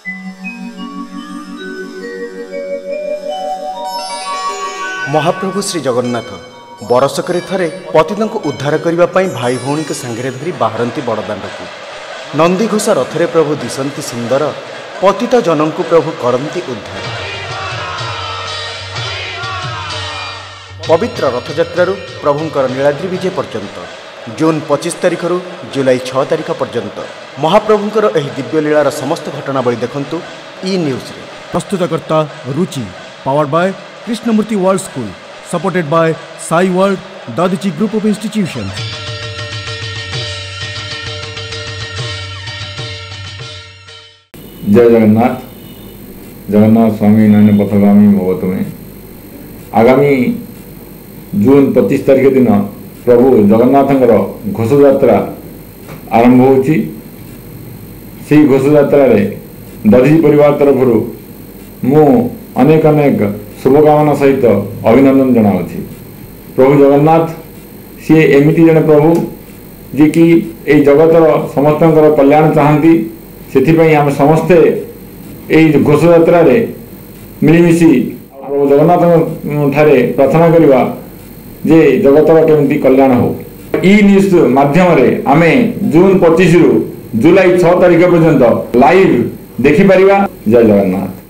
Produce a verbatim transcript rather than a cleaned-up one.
महाप्रभु श्री जगन्नाथ बरसक थे पतित को उद्धार करने भाई भौणी के सांगे धरी बाहरती बड़दाण्ड को नंदीघोषा रथरे प्रभु दिशंती सुंदर पतित जनों को प्रभु करती उद्धार। पवित्र रथयात्रा प्रभुंकर नीलाद्रि विजय पर्यंत जून पच्चीस तारिख रु जुलाई छह तारिख पर्यंत महाप्रभुंकर एही दिव्य लीलार समस्त घटनावली देखंतु ई न्यूज रे। प्रस्तुतकर्ता Ruchi powered by Krishnamurti world school supported by Sai world Dadhichi group of institutions. जय जगन्नाथ। जगन्नाथ स्वामी नयन पथगामी भवतु में आगामी जून पच्चीस तारिख दिन प्रभु जगन्नाथंकर घोषयात्रा आरंभ होची। से घोषयात्रा रे दधी परिवार तरफ मु अनेक अनेक शुभकामना सहित अभिनंदन जनावछि। प्रभु जगन्नाथ सी एमिति जने प्रभु जी कि ए जगतर समस्तंकर कल्याण चाहती से आम समस्ते यही घोषयात्रा रे मिलमिशि प्रभु जगन्नाथ ठारे प्रार्थना करवा जे जगतर केमती कल्याण हो। ई न्यूज माध्यम रे आमे जून पच्चीस रु जुलाई छह तारिख पर्यंत लाइव देखि परिबा। जय जगन्नाथ।